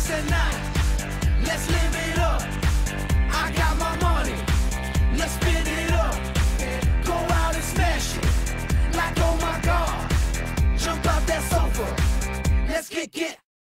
dance at night. Let's live it up. I got my money. Let's spin it up. Go out and smash it. Like, oh my God. Jump out that sofa. Let's get